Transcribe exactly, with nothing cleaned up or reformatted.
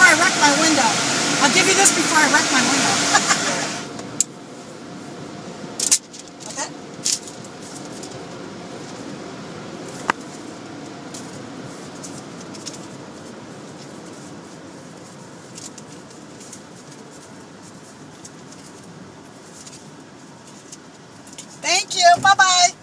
I wreck my window. I'll give you this before I wreck my window. Okay? Thank you. Bye-bye.